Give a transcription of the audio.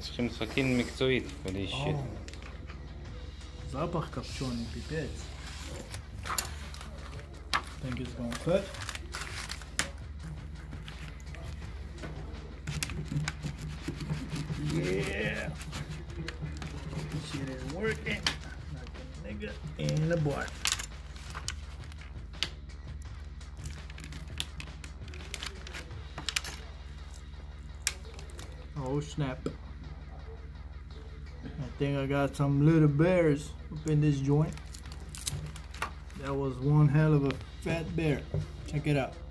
צריכים סכין מקצועית כדי אישית. запах копченый, пипец. Think it's gonna cut. Yeah. Shit is working. Like a nigga in the boy. Oh snap. I think I got some little bears up in this joint. That was one hell of a fat bear. Check it out.